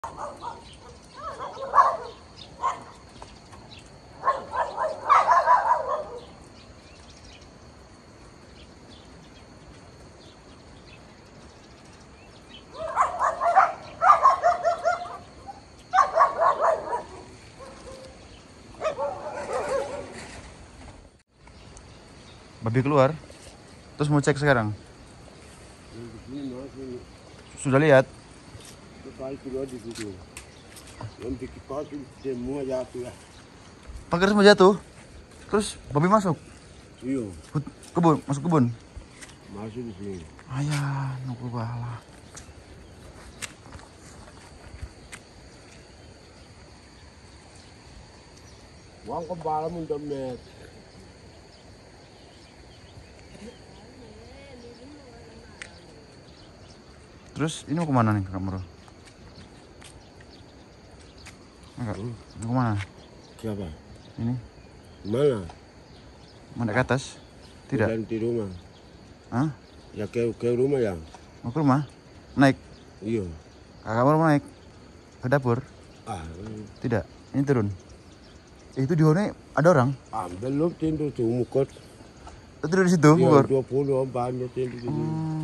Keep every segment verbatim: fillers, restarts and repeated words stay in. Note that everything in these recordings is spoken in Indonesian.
Babi keluar, terus mau cek sekarang. Sudah lihat? Pagar semua jatuh, terus babi masuk. Iya. Kebun, masuk kebun. Masuk di sini. Ayah, nunggu bala. Wang kembali untuk met. Terus ini mau kemana nih Kak Moro? Enggak, mau kemana? Siapa? Ini? Mana? Mau naik ke atas? Tidak? Dan di rumah. Hah? Ya ke, ke rumah ya? Mau ke rumah? Naik? Iya. Kakak Moro mau naik? Ke dapur? Ah, Tidak, ini turun. Eh, itu di sana ada orang? ah belum tidur tuh mukot. Tidur di situ? Iya, dua puluh banyak tidur di sini. Hmm.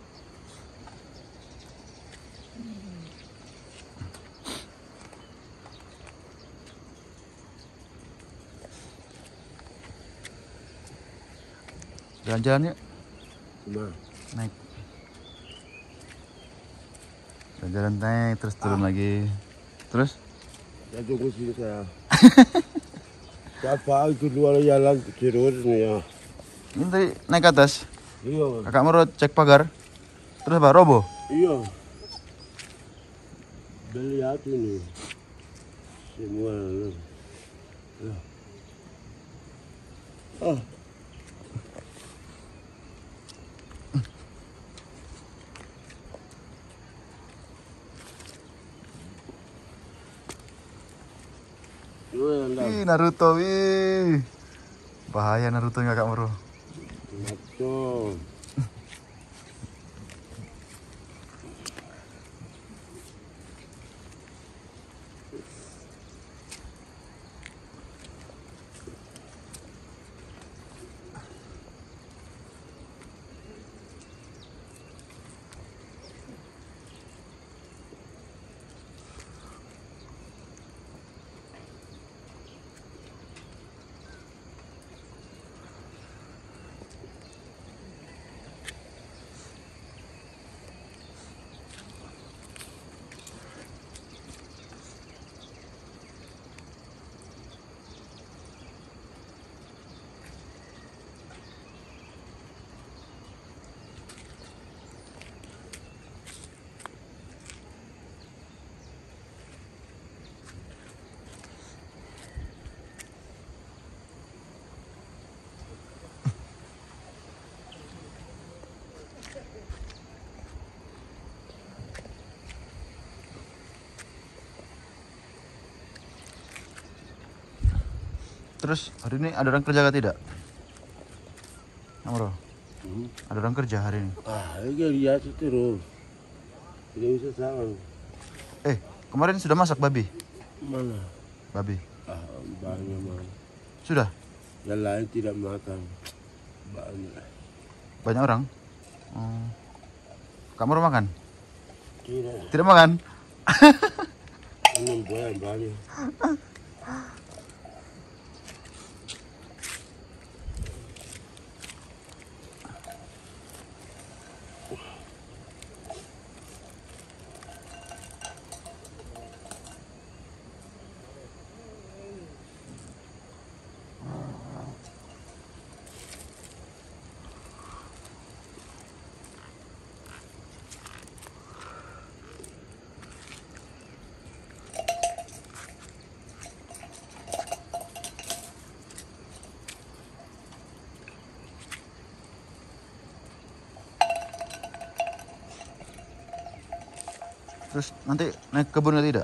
Jalan-jalan yuk. Cuma. Naik. Jalan-jalan naik, terus turun ah. lagi. Terus? Ya tunggu sini saya. Siapa itu luar jalan terus nih ya. Ini tadi naik ke atas. Iya. Kakak Moro cek pagar. Terus apa? Robo? Iya. Belihat ini. Semua. Ya. Ah. Ih, Naruto, wih. Bahaya Naruto Kakak Moro. Naruto. Terus hari ini ada orang kerja atau tidak? Moro. Hmm? Ada orang kerja hari ini? Ah, ini lihat terus. Tidak bisa salah. Eh, kemarin sudah masak babi? Mana? Babi. Ah, banyak mana. Sudah? Yang lain tidak makan. Banyak. Banyak orang? Hmm. Kamu mau makan? Tidak. Tidak makan? Ini banyak banyak. Terus nanti naik ke kebun atau tidak?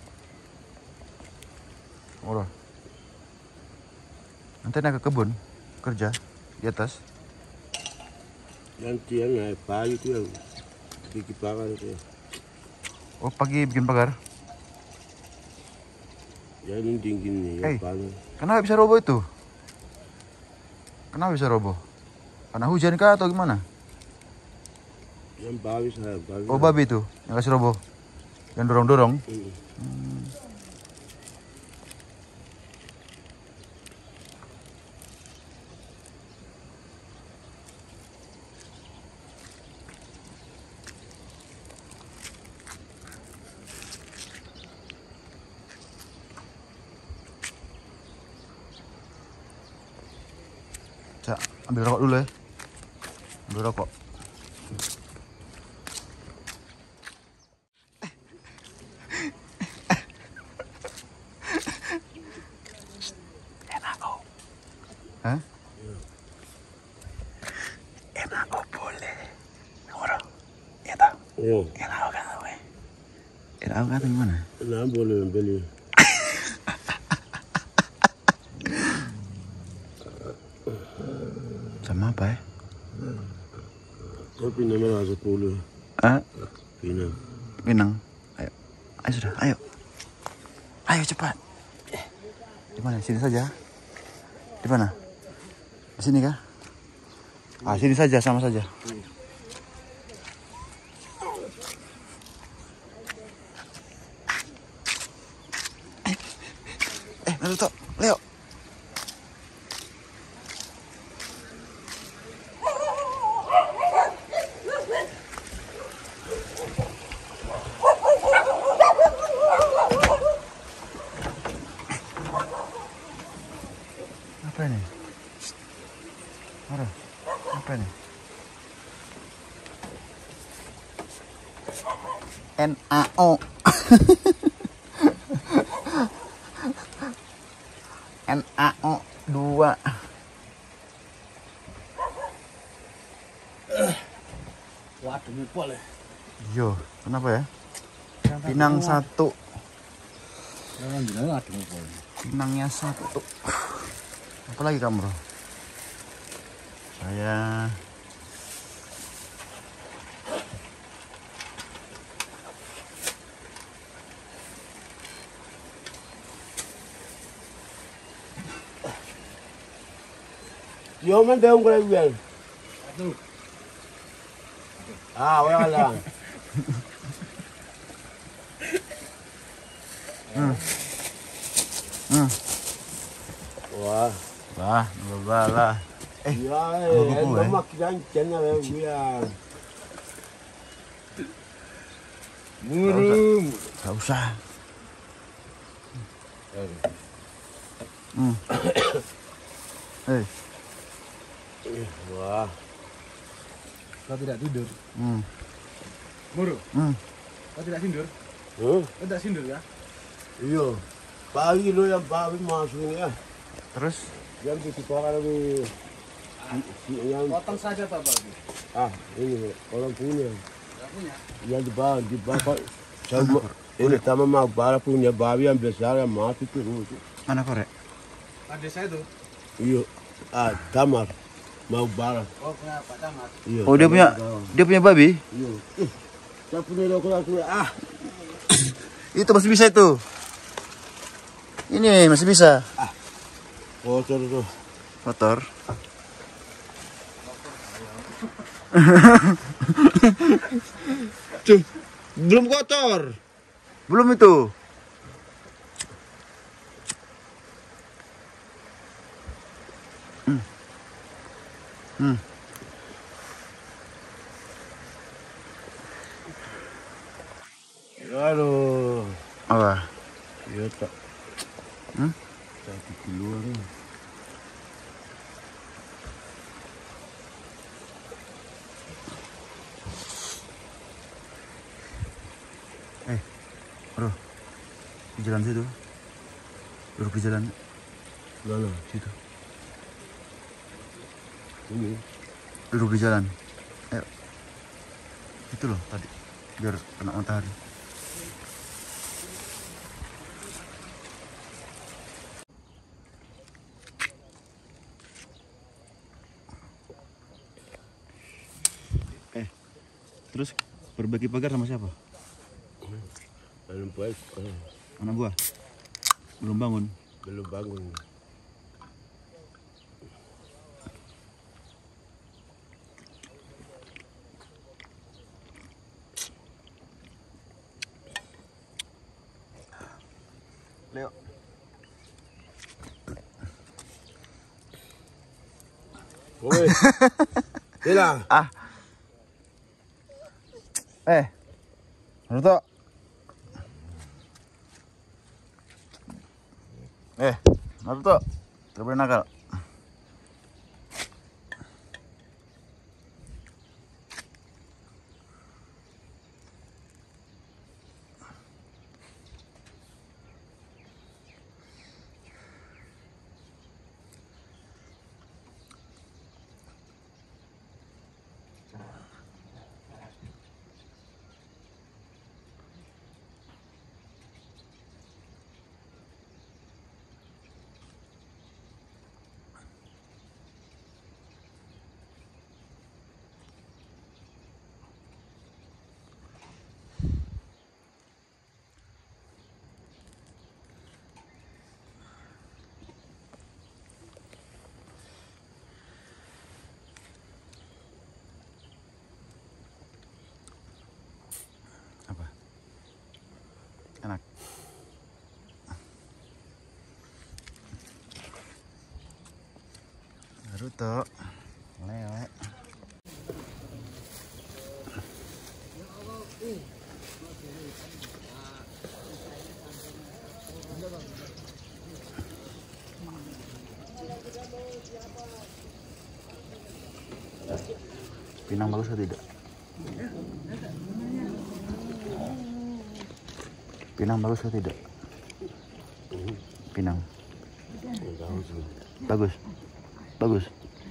Moro. Nanti naik ke kebun kerja di atas. Nanti yang naik pagi itu yang bikin pagar itu. Oh, pagi bikin pagar? Ya ini dingin nih. Eh, panas. kenapa bisa roboh itu? Kenapa bisa roboh? Karena hujan kah atau gimana? Yang babi saya. Babi Oh, saya. babi itu yang kasih roboh. Yang dorong-dorong. Hmm. Hmm. Cak, ambil rokok dulu ya. Ambil rokok. Enak kok. Hah? Enak kok boleh. Orang. Ya tak? Iya. Enak kok kan apa? Enak kok kan gimana? Nah boleh beli. Sama apa ya? Tapi nama sepuluh. Ah, Pinang. Pinang. Ayo. Ayo sudah, ayo. Ayo cepat. Di mana? Sini saja. Di mana? Di sini kah? Ah, sini saja, sama saja. Eh, eh, Naruto, Leo. Apa ini? Mara, apa ini? N A O. N A O dua. Waduh, mipol ya. Yo, kenapa ya? Pinang satu. Pinangnya satu. Apa lagi kamu, bro? Saya Yo man daw ko lang yan. Ah, wala lang. Hmm. Hmm. Wah. Wah, babalah. Eh, Ya, bagus eh, gue. lemak dan channel yang gue. Murum. Gak usah. Hmm. Eh, Wah. Kau tidak tidur. hmm. Muru, Hmm. kau tidak tidur. Huh? Kau tidak tidur ya? Iya. Pagi lo yang babi masuk ya. Terus Yang di sekolah lagi. Yang Potong saja Pak Babi. ah ini orang punya. Tidak punya. Yang di bawah di bawah. Sama ini sama mau bara punya babi yang besar yang mati terus. mana korek? Ada saya tuh. Iya. Ah, Tamar. Mau bara. Oh punya Pak Camat. Iya. Oh, dia punya dia punya babi? Iya. Eh, saya punya lokal aku. Ah. Itu masih bisa itu. Ini masih bisa. Kotor tuh. Kotor. Tuh, belum kotor. Belum itu. Hmm. Hmm. Aduh. Apa? Iya tak. Hmm? Sakit keluar. Eh, bro, di jalan situ. Duduk di jalan Mana? situ. Ini. Duduk di jalan. Ayo. Itu loh tadi. Biar kena matahari. Eh, terus berbagi pagar sama siapa? Dalam baik. Anak buah. Belum bangun. Belum bangun. Leo. Woi. Ila. Ah. Eh. Naruto. Eh, Naruto. Gak boleh nakal. Apa? Enak. Naruto. Lele. Pinang bagus atau tidak? Pinang bagus atau tidak? Pinang. Bagus. Bagus.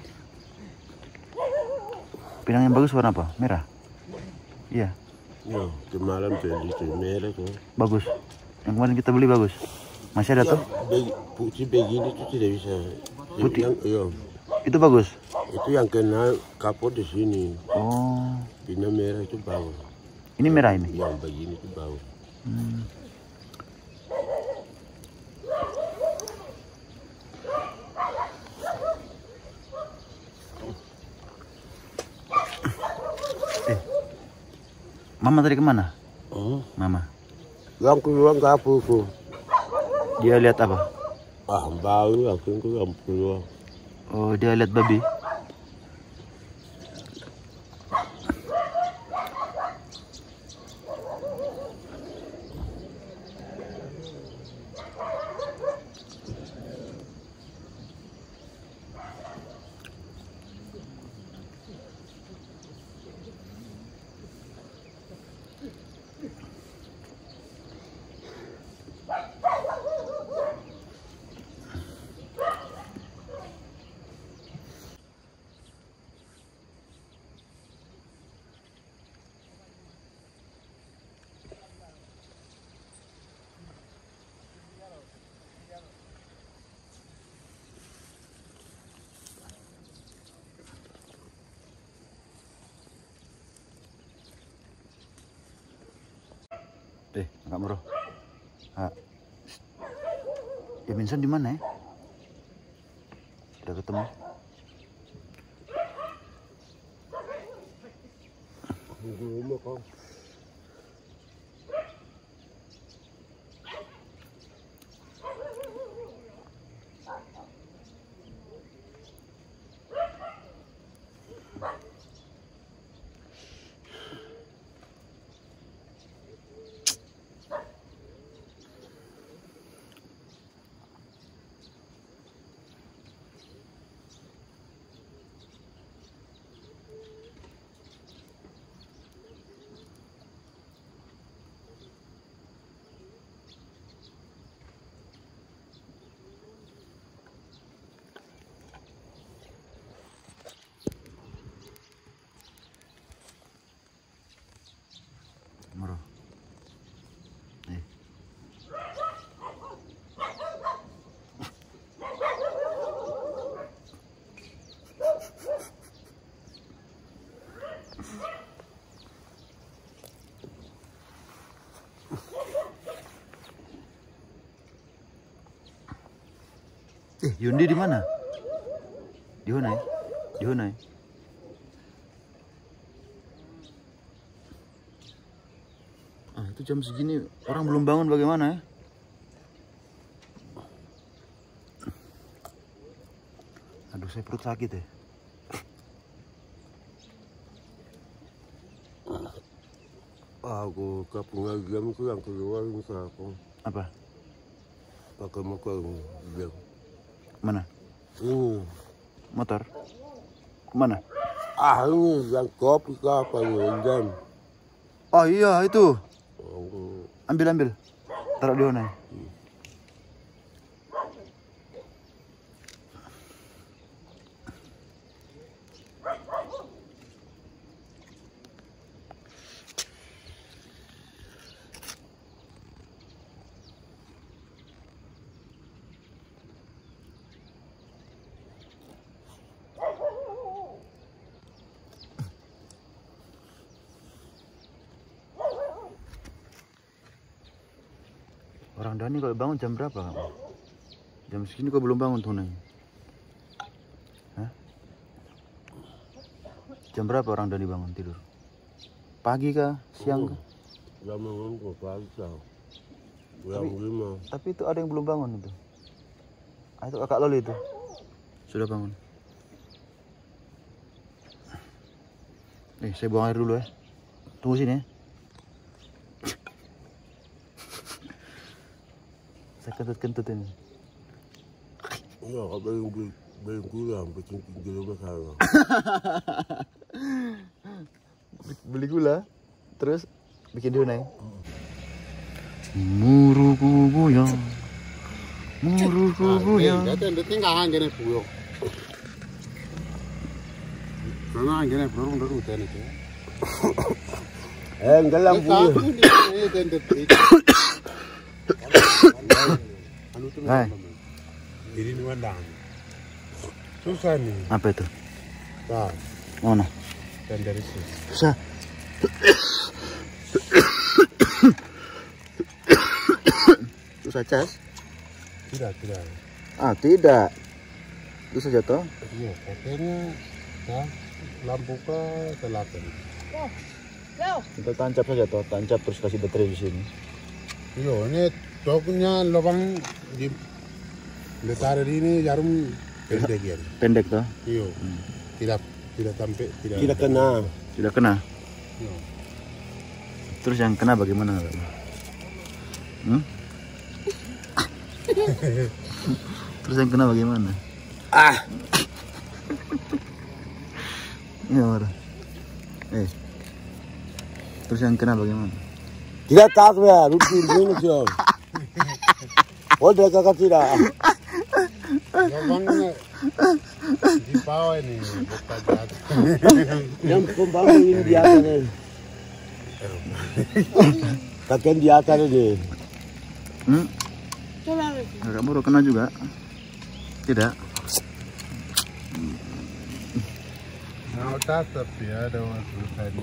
Pinang yang bagus warna apa? Merah? Iya. Ya, kemarin beli itu merah tuh. Bagus. Yang kemarin kita beli bagus. Masih ada tuh? Be- putih begini tuh tidak bisa. Putih? Yang, iya. Itu bagus. Itu yang kena kapot di sini. Oh. Pina merah itu bagus. Ini merah ini. Yang begini itu bagus. Hmm. Eh, Mama tadi kemana? Oh, Mama. yang keluar nggak apa-apa. Dia lihat apa? Ah, baru aku yang keluar. Oh, dia lihat babi. Eh, Kak Bro. Ah. Ya Minson di mana ya? Udah ketemu. Di rumah kau. Eh, Yundi di mana? Di Honai? Di Honai? Ah, itu jam segini orang belum bangun bagaimana ya? Aduh, saya perut sakit ya. Aku kapungan jam ku yang keluar muka aku. Apa? Pakai muka jam. Mana? Ini. Motor? Kemana? Ah, ini yang kopi apa ini jam. Oh iya itu. Oh. Ambil ambil. Taruh di Honai. Orang Dani kalau bangun jam berapa kamu? Jam segini kok belum bangun tuh Neng? Hah? Jam berapa orang Dani bangun tidur? Pagi kah? Siang kah? Jam bangun kok pagi kah? Jam lima. Tapi itu ada yang belum bangun itu. Ah, itu kakak Loli itu. Sudah bangun. Nih, saya buang air dulu ya. Tunggu sini ya. Saya kentut-kentut ini. Ya, belum belum kurang, bikin gula bakar. Beli gula, terus bikin di Honai. Muruku goyang, muruku goyang. Jadi tinggal gini puyok. Karena gini burung burung tadi tu. Eh, dalam puyok. Hai. Ini ni mana? Susah ni. Apa itu? Dah. Mana? Dan dari sini. Susah. Susah cas? Tidak, tidak. Ah, tidak. Bisa jatuh? Iya, katanya dah lampu ke selatan. Kita tancap saja toh, tancap terus kasih baterai di sini. Iya, ini toknya lubang di letak ini jarum pendek ya. Pendek toh? Iya. Tidak tidak sampai tidak. Tidak kena. Tidak kena. Iya. Terus yang kena bagaimana? Hmm? Terus yang kena bagaimana? Ah. Iya, marah. Eh. Terus yang kena bagaimana? Tidak tahu ya, rutin ini jom. Oh, dia kakak tidak. Lubangnya di bawah ini, bukan jatuh. Yang pembangun ini di atas ini. Kakek di atas ini. Hmm? Agak buruk kena juga. Tidak. Nah, tetap ya ada waktu tadi.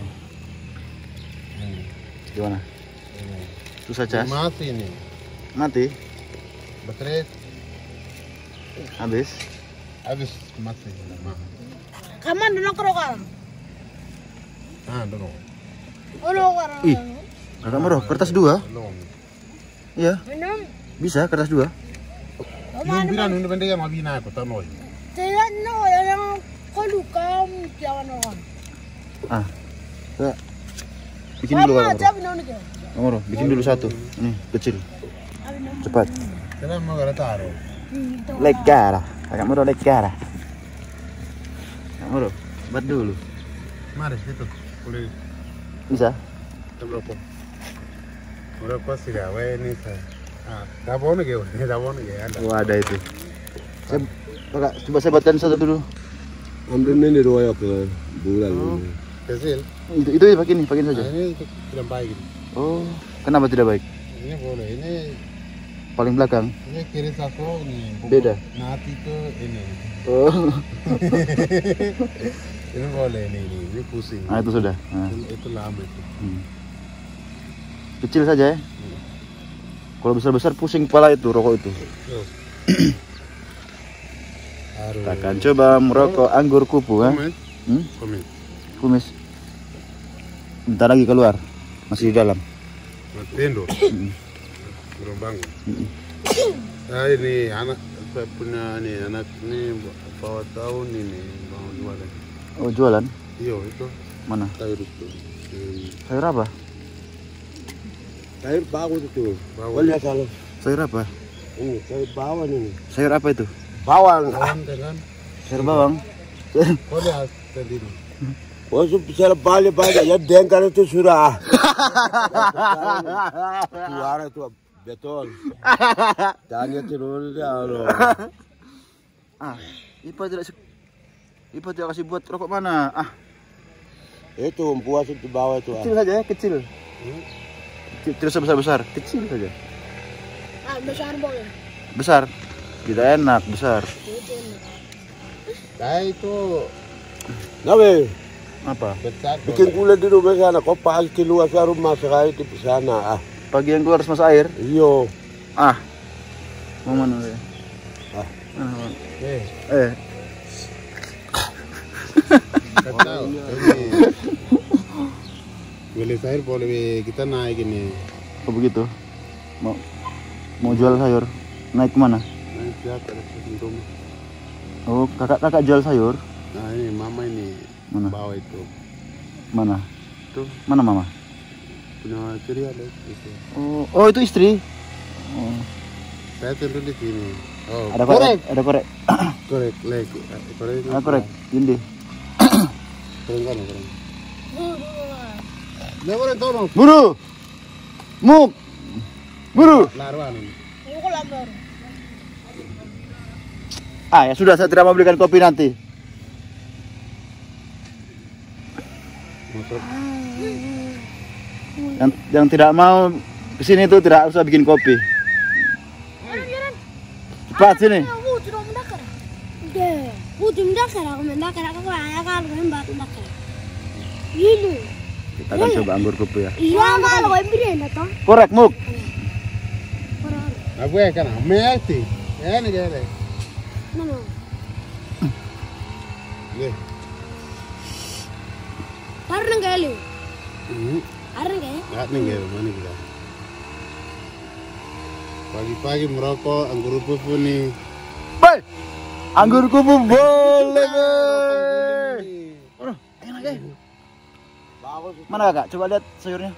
Gimana? Ini. Susah cas? Mati ini. Mati? Baterai Habis? habis mati. Kaman dulu kerokan. Ah, dulu. Ulu kerokan. Ih, kakak Moro, kertas dua? Belum. Iya, Minum. bisa kertas dua. Yung bilang nung benda yang mabina ko tanoy. Tidak no, yang kolukam jangan orang. Ah, Kak, bikin dulu Mama kakak aja minum ni. Moro. Moro, bikin dulu satu. Ini kecil, cepat. Kailan mo gara taro? Legara, kakak Moro legara. Kakak Moro, buat dulu. Mari situ. Boleh Bisa? berapa? Berapa sih gawe ini saya? Ah, dapon ke, dapon ke ada. Oh, ada itu. Saya, kakak, coba saya buatkan satu dulu. Ambil ini royok ke bulan ini. Kecil. Itu, itu pakai ini, pakai saja. Nah, ini tidak baik. Oh, kenapa tidak baik? Ini boleh. Ini Paling belakang. ini kiri satu ini. Beda. Nanti ke ini. Oh, Ini boleh ini, ini, ini pusing. nah itu sudah. Nah. Itu, itu lama itu. Hmm. Kecil saja ya. Kalau besar-besar pusing kepala itu rokok itu. Yo. Baru. Kita akan coba merokok anggur kupu ya. Kumis. Hmm? Kumis. Kumis. Bentar lagi keluar. Masih di dalam. Tidur. Belum bangun. Nah, ini anak saya punya ini anak ini bawa tahun ini mau jualan. Oh, jualan? Iya itu. Mana? Sayur itu. Hmm. Sayur apa? Sayur bawang itu. Bawang. Lihat kalau Sayur apa? ini sayur bawang ini. Sayur apa itu? Bawang. Bawang dengan. Sayur bawang. Kau lihat tadi. Oh, bisa balik balik ya dengkal itu sudah. Suara itu betul. Tanya terus dia loh. Ah, Ipa tidak se- Ipa tidak kasih buat rokok mana? Ah, Itu puas itu bawah itu. kecil saja ya, kecil. Kecil, tidak sebesar-besar, kecil saja. Ah, besar boleh. Besar. Tidak enak, besar. Nah itu Nabe, Apa? besar. bikin kulit di rumah sana. Kau pas keluar ke rumah sekali di sana. Ah, Pagi yang keluar harus masuk air. iyo. Ah. Mau mana ya? Ah. Ah. Eh, Eh, kata ini. Beli sayur boleh kita naik ini. kok begitu? Mau mau jual sayur? Naik kemana? Naik siapa ada rumah. Oh, kakak-kakak jual sayur? Nah ini mama ini Mana? bawa itu. Mana? Tuh Mana mama? punya ceria deh itu. Oh, oh itu istri. Oh, Saya tidur di sini. Oh, ada korek, ada korek. korek lagi. Korek. Ada korek. Ini. Korek kan, korek. Dia korek tolong. Buru. Muk. Buru. Larwan ini. Aku lambar. Ah, ya sudah, saya tidak mau belikan kopi nanti. Motor. Yang yang tidak mau kesini itu tidak usah bikin kopi. Cepat sini. Aku tidak mendakar. Deh, aku tidak mendakar. Aku mendakar. Aku kayak kalau main batu mendakar. Ini. Kita akan coba anggur kupu ya. Iya, kalau main beri datang. Korek, Muk. Aku ya kan, mesti. Ya ini gede. Mana? Nih. Taruh nang kali. Hmm. Taruh nang Nggak nih gede mana kita. Pagi-pagi merokok anggur kupu nih. Baik. Anggur kupu boleh, Bey. Aduh, enak ya. Mana kakak? Coba lihat sayurnya.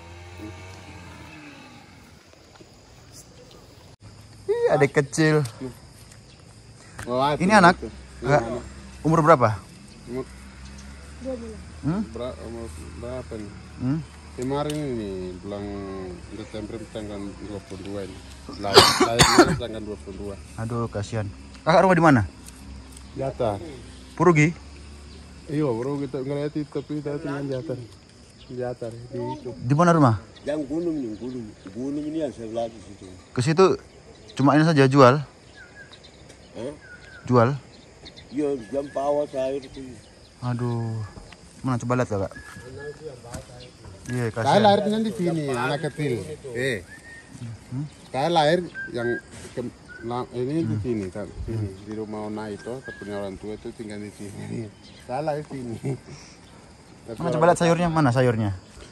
Ih, adik kecil. Oh, Ini anak? Kakak, umur berapa? Umur Dua bulan. Hmm? berapa? Umur berapa nih? Hmm? Kemarin ini bulan Desember tanggal dua puluh dua ini. Lahir lahirnya tanggal dua puluh dua. Aduh, kasihan. Kakak rumah di mana? Jatah. Purugi? Iya, bro kita ngeliat itu tapi kita tinggal jatah. Jatah di itu. Di mana rumah? Yang gunung nih, gunung. Gunung ini yang sebelah di situ. Ke situ cuma ini saja jual. Eh? Jual. Iya, jam bawah sayur itu. Aduh. Mana coba lihat kakak. Iya, Saya kasihan. lahirnya di sini, anak kecil. Eh. Saya lahir yang ke- la- ini di sini kan, sini di rumah Ona itu, punya orang tua itu tinggal di sini. Saya lahir sini. Tapi Mana coba lihat sayurnya, mana sayurnya?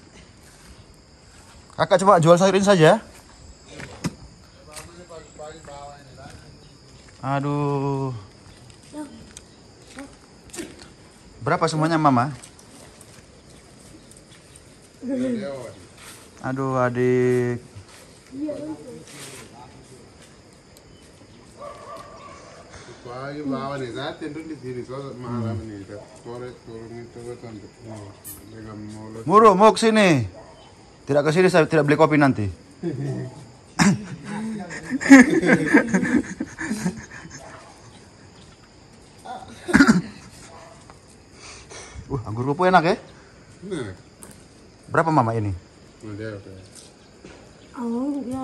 Kakak coba jual sayur ini saja. Aduh. Berapa semuanya, Mama? Aduh, adik. pagi bawa nih, saya tidur di sini, soal malam ini, sore turun itu kan, dengan mulut. Muru, mau ke sini. Tidak ke sini, saya tidak beli kopi nanti. Uh, anggur kupu enak ya? Nah, Berapa Mama ini? udah, udah. Oh, iya.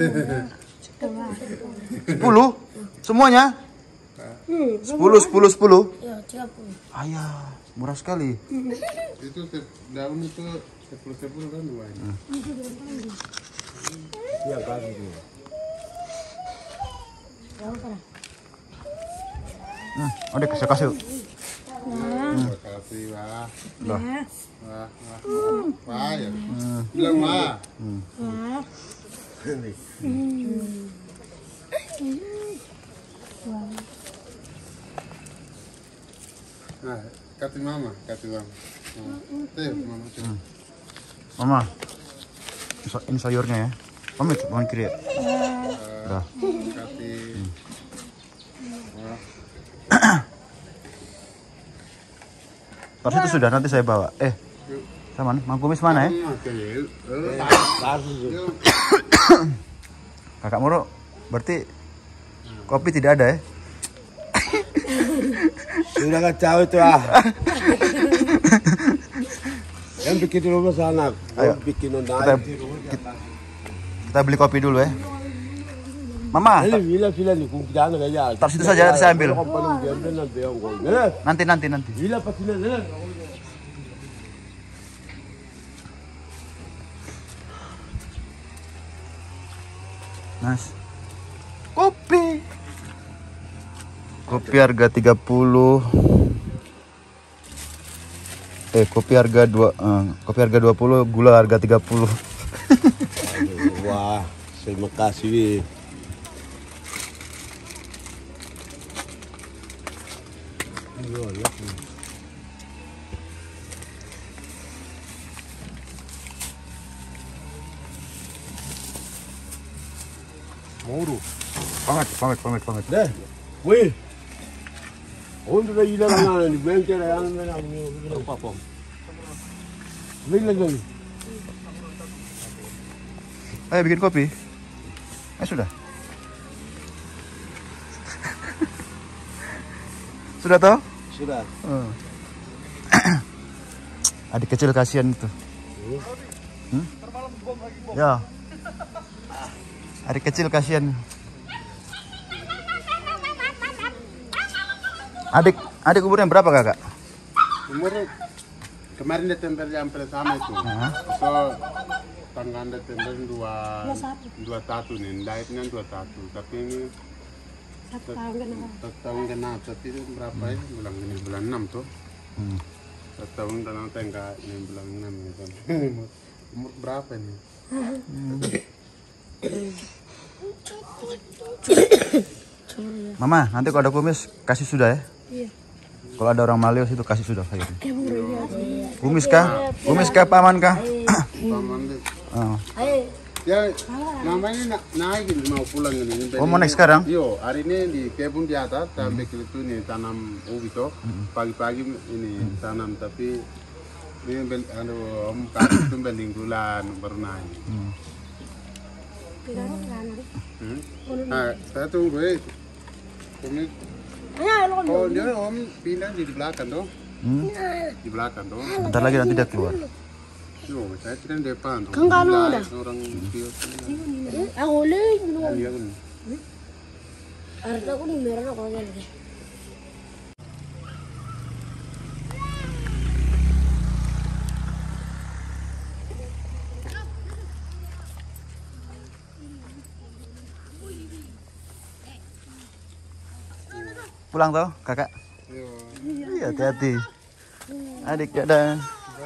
Sepuluh? Semuanya? Sepuluh, sepuluh, sepuluh. Ya, tiga puluh. Ayah, murah sekali. Itu se- daun itu sepuluh sepuluh kan dua ini. Iya, kan itu. Ya, apa? Hmm, udah kasih kasih. Terima kasih, Wah. Loh. Wah, wah, wah, ya. Bilang, Wah. Ini. Nah, kasih mama, kasih mama. Tuh, mama tuh. Mama. So- Ini sayurnya ya. Mama itu mau kiri ya. Dah. Kasih. Wah. Terus itu sudah nanti saya bawa. Eh, sama nih, Mang Kumis mana ya? Kakak Moro, berarti kopi tidak ada ya? Sudah kacau itu ah. Yang bikin di rumah sana. Ayo. Bikin Kita, undang. kita beli kopi dulu ya. Mama, Ini villa villa ni kung jangan kaya. Taruh situ saja, nanti saya ambil. nanti nanti nanti. Villa pasti na. Mas. Kopi. Kopi harga tiga puluh. Eh, kopi harga dua eh, kopi harga dua puluh, gula harga tiga puluh. Wah, terima kasih. Moro. Pamit, pamit, pamit, pamit. Deh, wih. Untuk dah hilang mana ni? Bengkel yang mana ni? Apa pom? Hilang lagi. Ayo bikin kopi. Eh sudah. Sudah toh? Sudah. Hmm. Adik kecil kasihan itu. Hmm? Ya. Adik kecil kasihan. Adik, adik umurnya berapa kakak? Umur kemarin Desember yang pertama itu. So tanggal Desember dua dua satu nih, lahirnya dua satu. Tapi ini Satu tahun kan apa? satu tahun genap. Tapi itu berapa ya? Bulan ini bulan enam tuh. Hmm. Satu tahun dan nanti enggak ini bulan enam ya kan. Umur berapa ini? Mama, nanti kalau ada kumis kasih sudah ya. Iya. Kalau ada orang Malius itu kasih sudah sayurnya. Eh, buru dia. Kumis kah? Kumis kah paman kah? Paman deh. Oh. Ayo. Ya, namanya na naik ini mau pulang ini. Oh, mau naik sekarang? Yo, hari ini di kebun di atas, sampai ke itu nih tanam ubi toh. Pagi-pagi ini tanam, tapi ini bel, aduh, om kasih itu beling bulan baru naik. Tidak ada kan? Hmm? Nah, saya tunggu eh. Ini, Ayo, lo. oh dia om pindah di belakang toh, Hmm? di belakang toh. Bentar lagi nanti dia keluar. Yo, saya tidak di depan. Toh. Kan kan Sebelah udah. orang dia. Aku lagi dulu. Dia kan. Harta aku di merah aku lagi. Pulang toh, kakak? Yo. Iya, hati-hati. Adik dadah.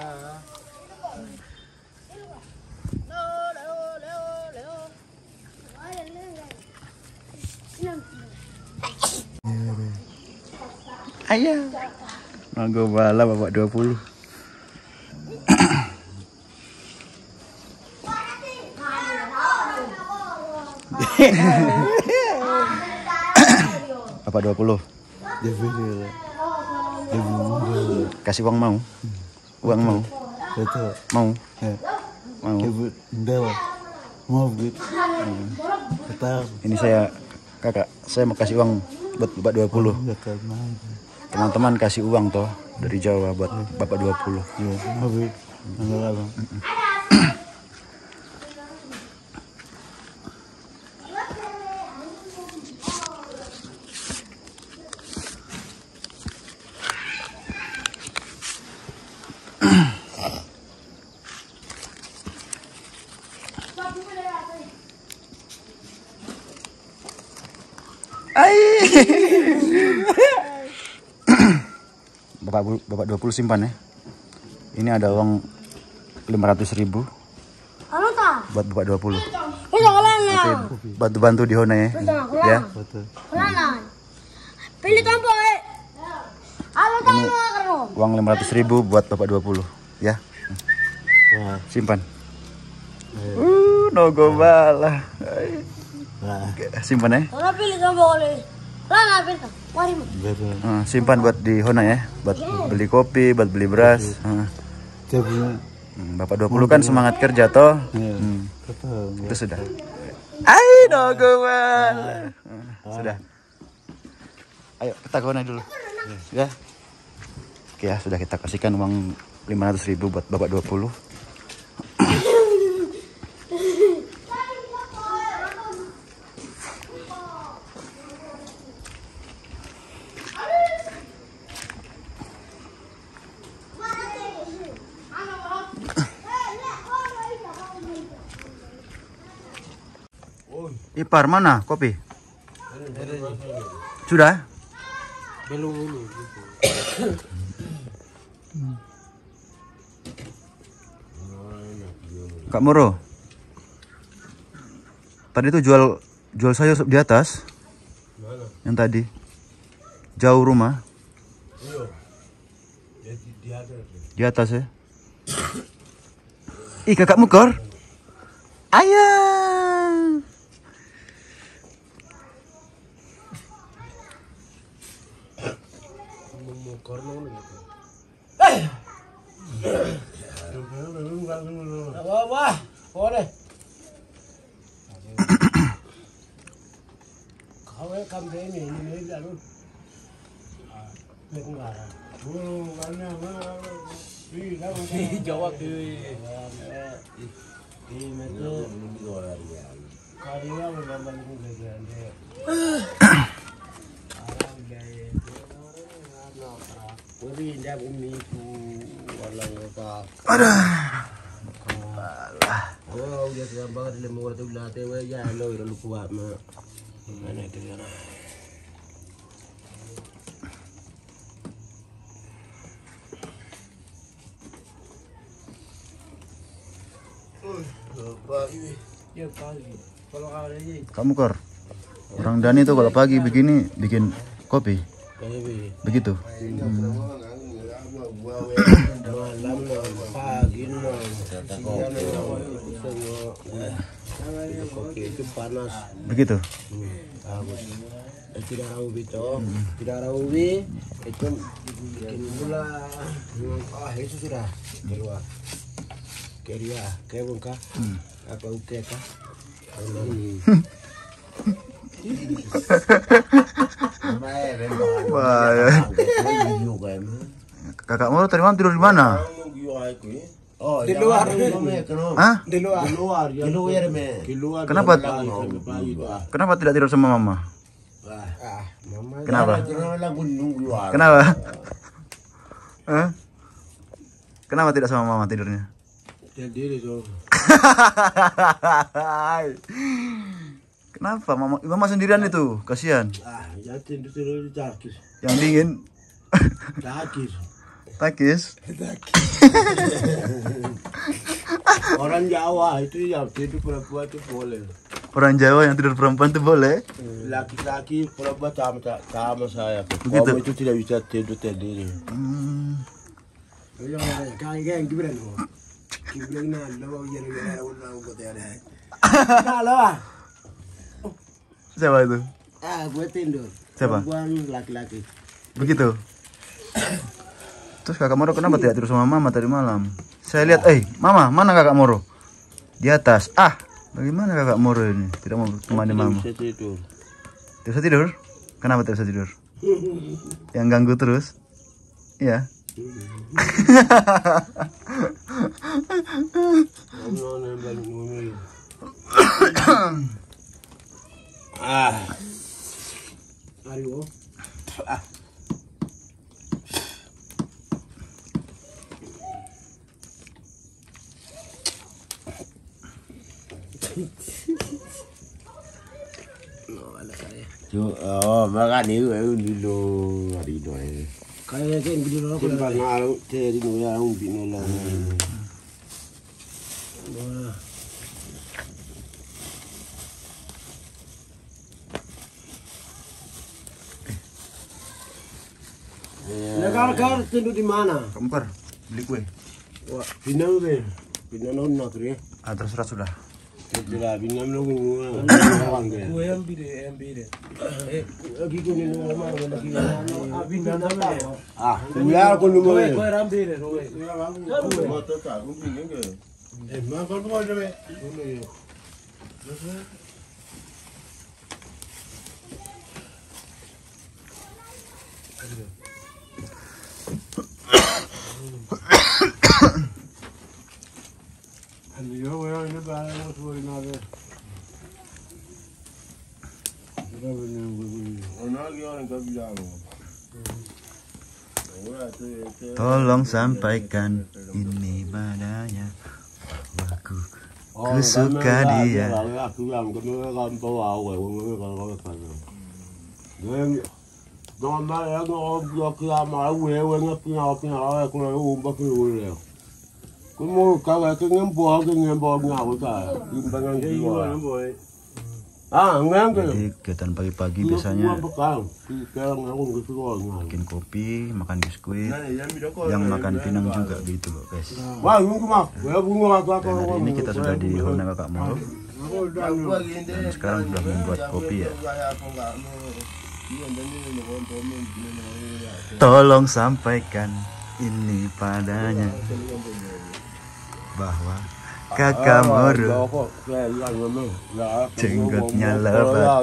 Ayo. Mangga bala bapak dua puluh. Bapak dua puluh. Kasih uang mau? Uang mau? Betul. Mau? Ya. Mau? Ibu, dewa. Mau gitu. Kata Ini saya kakak, saya mau kasih uang buat bapak dua puluh. kata mana? Teman-teman kasih uang toh dari Jawa buat bapak dua puluh. Ya, mau gitu. Enggak apa. Bapak Bapak dua puluh simpan ya. Ini ada uang lima ratus ribu. Halo tak? Buat Bapak dua puluh. Udah kelan ya. Bantu-bantu di Hona ya. Ya. Kelan. Pilih tombol eh. Halo tak lo. Uang lima ratus ribu buat Bapak dua puluh ya. Simpan. Uh, nogo bala. Simpan ya. Kalau pilih tombol eh. Kelan pilih. Mari. Uh, simpan buat di Hona ya. Buat beli kopi, buat beli beras. Uh. Bapak dua puluh kan semangat kerja toh. Hmm. Itu sudah. Ay, nogo bala. Uh, sudah. Ayo kita ke Hona dulu. Ya. Oke ya, sudah kita kasihkan uang lima ratus ribu buat Bapak dua puluh. Ipar mana kopi? Sudah? Belum dulu. Kak Moro. Tadi tuh jual jual sayur di atas. Mana? Yang tadi. Jauh rumah. Iya. Di, di atas. Di atas ya. Ih, kakakmu kor. Ayah. Wah, wah, boleh. Kau kan ini ini lalu. Ah, enggak. Oh, mana mana. Ih, jawab di. Ini itu. Karya memang begini. Ada bumi itu walau apa. Ada. Oh, dia sudah banget di lemur tu belah tewe ya lo lu kuat mah. Mana itu ya. Oh, pagi. Ya pagi. Kalau kau ini. Kamu kor. Orang Dani tuh kalau pagi begini bikin kopi. Begitu. Hmm. Begitu. Tidak rawi itu, tidak rawi itu bikin gula. Ah itu sudah keluar. Keria, kebun kah? Apa uke kah? Wah, ya. Kakak Moro tadi malam tidur di mana? Oh, di luar. Hah? Di luar. Di luar. Di luar, me. Di luar. Kenapa? Kenapa tidak tidur sama mama? Ah, mama. Kenapa? Kenapa? Hah? Kenapa tidak sama mama tidurnya? Sendiri tuh. Kenapa mama? Mama sendirian itu, kasihan. Ah, ya tidur tidur di takis. Yang dingin. Takis. Takis. Orang Jawa itu yang tidur perempuan itu boleh. Orang Jawa yang tidur perempuan itu boleh. Laki-laki perempuan sama sama saya. Begitu. Kamu itu tidak bisa tidur sendiri. Hmm. Iya, kayak kayak gimana lo? Gimana lo jadi orang kota ada? Halo. Siapa itu? Ah, gue tidur. Siapa? Perempuan laki-laki. Begitu. Terus kakak Moro kenapa tidak tidur sama mama tadi malam? Saya lihat, eh, mama, mana kakak Moro? Di atas. Ah, bagaimana kakak Moro ini? Tidak mau temani mama. Tidak bisa tidur. Tidak bisa tidur? Kenapa tidak bisa tidur? Yang ganggu terus? Iya. Ah. Ayo. Ah. Oh, makan ni, ni lo hari dua. Kayak kayak gini loh. Kita ngalu dari nuya umbi nula. Wah. Negara-negara tindu di mana? Kemper, beli kue. Wah, pinang deh. Pinang nona kiri. Ah, terserah sudah. Sudah pinang lo ngomong. Kue yang bide, yang bide. Eh, lagi kau ni nona mana lagi? Ah, pinang apa? Ah, biar aku nunggu. Kue ram bide, kue. Eh, mana kau tu ada be? Yo voy a ir para el otro y nada. Tolong sampaikan ini padanya bahwa aku ku suka dia. Aku yang kena kantor awal, aku kalau kalau kalau. Normal ya, kalau blok lama, aku yang punya punya awal, aku yang umpak dulu. Kamu kalau ke ngembor ke ngembor ngawur ta, timbangan jiwa. Ah, ngembor. Jadi kegiatan pagi-pagi biasanya Sekarang aku bikin kopi, makan biskuit, yang makan pinang juga gitu loh guys. Wah, ini mah, ya bunga apa Dan hari ini kita sudah di Hona Kakak Moro. Dan sekarang sudah membuat kopi ya. Tolong sampaikan ini padanya bahwa Kakak Moro jenggotnya lebat.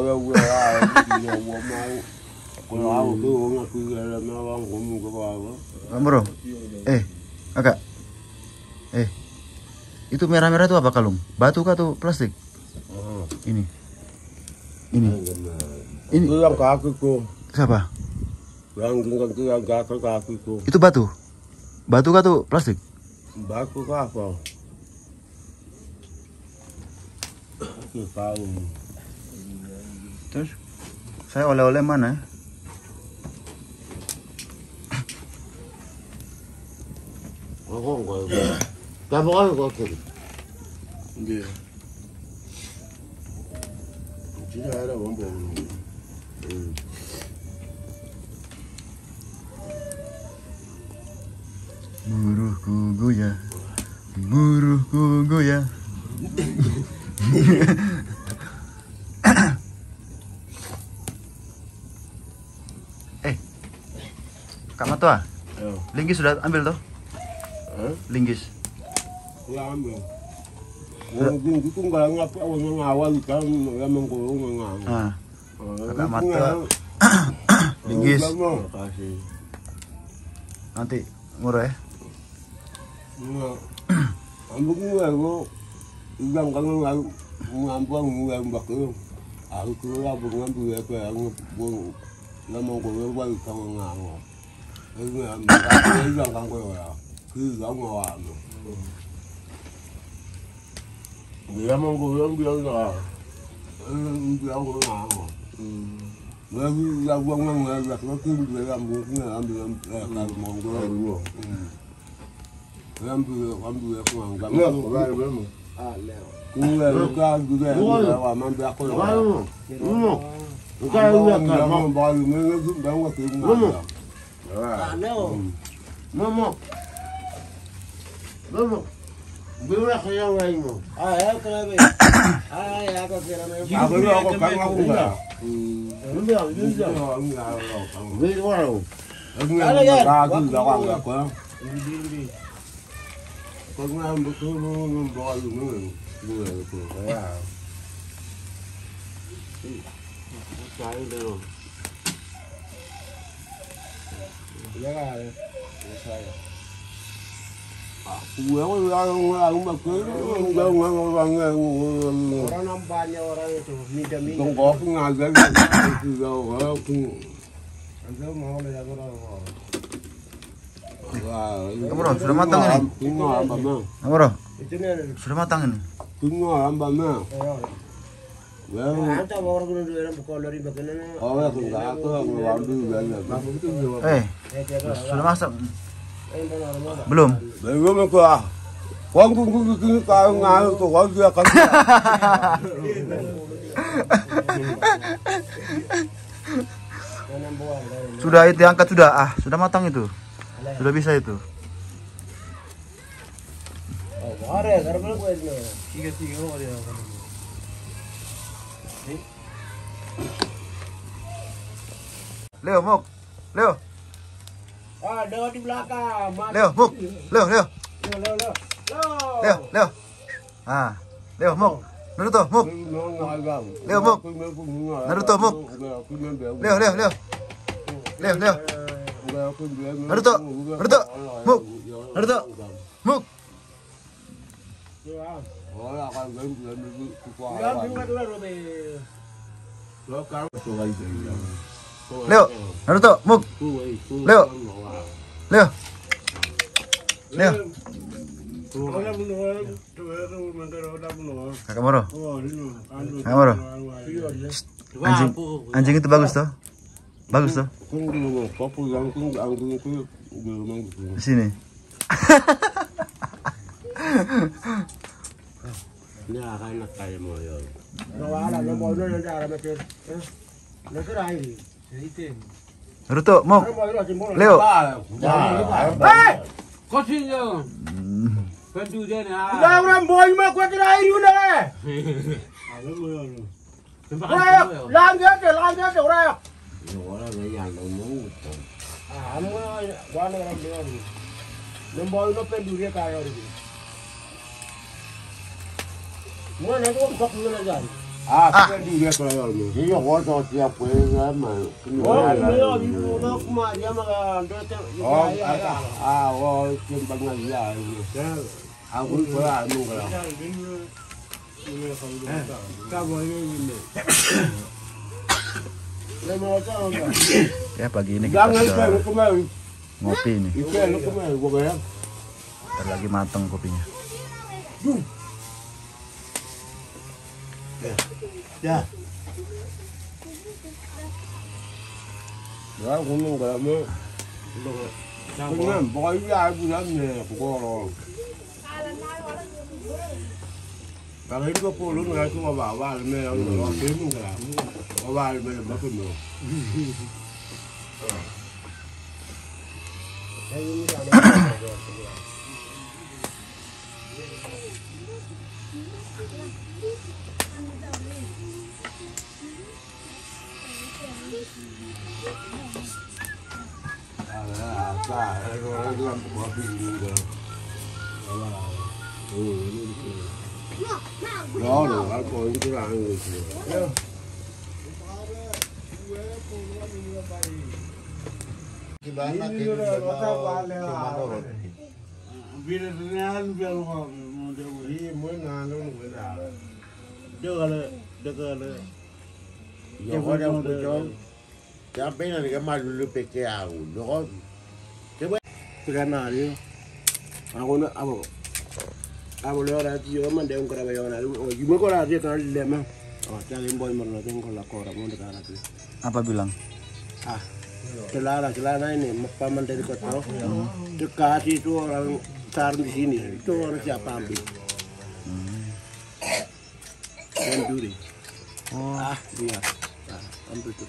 Kakak Moro, eh kakak, eh itu merah-merah itu apa kalung? Batu kah atau plastik? Ini, ini, ini. Itu yang kakiku, Siapa? yang kaki yang kaki kakiku. Itu batu, batu kah atau plastik? Baku apa? Tahu. Terus saya oleh-oleh mana? Aku enggak. Kamu kan kok. Iya. Tidak ada bombo. Buruhku goyah, buruhku goyah. Eh, Kak Matua, linggis sudah ambil toh? Linggis. Ya ambil. Mungkin itu enggak ngapa orang ngawal kan ya mengkurung ngawal. Ah, Kakak Matua, linggis. Terima kasih. Nanti murah ya. Nah, ambung aku ilang kalau ngampang ngambak itu. Aku kira bunga tuh apa yang bung lama gue baru kamu ngawal. Itu ambak ilang kan gue ya. Cứ giống ngawal. Dia mau gue bilang lah. Bilang gue ngawal. Lagi yang buang nggak nggak lagi dia ambil ambil kalau mau gue dulu. Ambil ambil aku nggak mau. Ah, lewat. Kue luka juga lewat ambil aku lewat. Luka luka mau baru mengaku bawa ke rumah. Ah, lewat. Mama. Mama. Bila kaya ngayon mo. Ah, ya kaya. Ah, ya ako kira na. Ako rin ako kang ako nga. Hindi ako, hindi ako. Hindi ako. Hindi ako. Hindi ako. Hindi ako. Hindi ako. Pag nga buto mo ng balo mo. Buhay ko. Kaya. Sayo dito. Iya ka. Sayo. Gue aku yang yang makan enggak orang yang orang nampaknya orang itu minta-minta. Tunggu aku ngajar itu jauh aku. Anda mau lihat orang. Wah, Kamuro, sudah matang ini. Tunggu apa mah? Kamuro, Itu nih. sudah matang ini. Tunggu apa mah? Anta mau orang kudu orang buka lari bagian oh ya kun ka aku ngambil banyak. Eh, sudah masak? Belum. Belum aku ah. Kau kau kau kau kau ngal tu kau dia kan. Sudah itu angkat sudah ah, sudah matang itu. Sudah bisa itu. Oh, ada, ada berapa kuat ni? Tiga tiga ada. Leo, Muk. Leo. Ah, ada di belakang. Leo, Muk. Leo, Leo. Leo, Leo, Leo. Leo, Leo. Ah, Leo, Muk. Naruto, Muk. Leo, Muk. Naruto, Muk. Leo, Leo, Leo. Leo, Leo. Naruto, Naruto, Muk. Naruto, Muk. Oh ya kan belum belum kuat. Ya, bingung tu lah, Robe. Leo, Naruto, Muk. Leo. Leo. Leo. Kakak Moro. Kakak Moro. Anjing, anjing itu bagus toh? Bagus toh? Di sini. Ini akan nak kaya mau ya. Nawala, naboy na nanti arah macam. Nagkaray ni. Itim. Naruto, Muk. Leo. Hey! Kosinyo. Pendu dia na. Dah orang boy mah kuat terakhir you na. Alam mo yun. Rayak, langit dia, langit dia rayak. Orang yang ngomong. Ah, amo wala orang dia. Naboy na pendu dia kaya rin. Mo na ko bak mo na diyan. Ah, kita dia kalau ni. Iya, kau tahu siapa yang mana? Oh, dia di rumah kuma dia mah dote. Oh, ah, oh, simpan aja. Aku pun anu kalau. Kamu ini. Lemo tahu enggak? Ya pagi ini kita Jangan sudah lupa kemari. ngopi nih. Itu lu kemari gua ya. Ntar lagi matang kopinya. Ya. Ya, ngomong kalau mau. Jangan, pokoknya aku namanya pokok. Kalau ini kau pulun nggak cuma bawa, ni orang film kan, bawa ni macam tu. Đó rồi, anh coi cái là người kia. Gimana kita Bila dengan bila mau mau dia mau nganu benda. Dia kalau dia kalau Ya orang pucuk. Sampai nanti kan dulu P K aku. Dok. Kerana dia. Aku nak apa? Aku lihat dia man dia ungkap apa yang ada. Oh, gimana kau ada dia kan dia mah. Oh, cari boy mana dia kau lakor mau dekat lagi. Apa bilang? Ah, celana celana ini paman dari kota. Dekat itu orang taruh di sini. Itu orang siapa ambil? Yang duri. Oh, Ah, dia. Ah, ambil tu.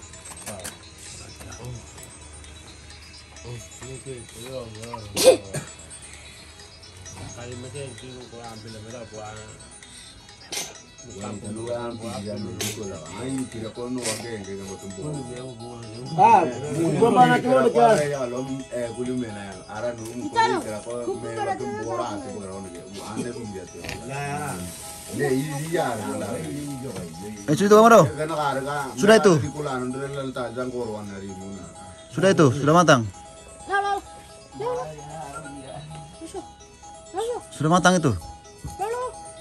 Kali macam itu kau ambil mereka buat. Yang kedua yang dulu lah. Ayo tidak kau nu agak yang kita bertemu. Ah, gua mana cuma dekat. Ya lom eh kulim mana arah nu kau tidak kau main bertemu orang tu berapa ni. Anda pun dia tu. Ni ini ya lah. eh sudah itu Moro? Karena harga. Sudah itu? Di kulan under lalta jang korban hari mana. Sudah itu? Sudah matang? Lalu, lalu, masuk, masuk, Sudah matang itu? lalu.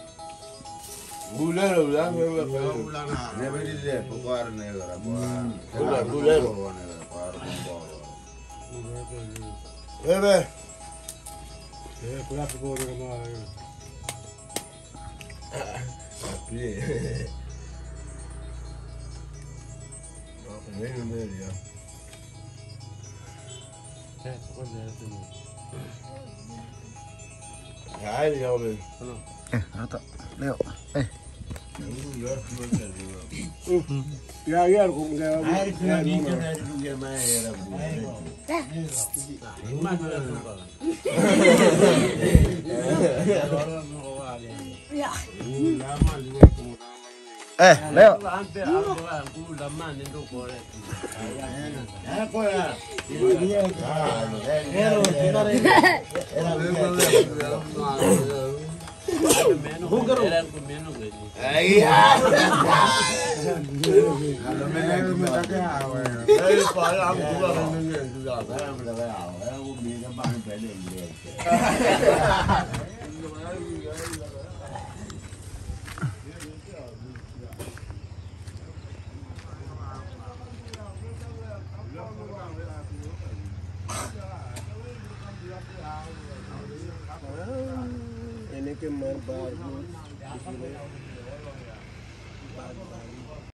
Bulan bulan bulan. Bulan ah. Ni beri dia pokok ni lah. Bulan bulan. Eh be. Eh, kurang tu orang mana? 啊 Iya. 啊 Iya. Eh, rata. Leo. Eh. Ya ya kung kaya Eh, Leo. ini ke merbar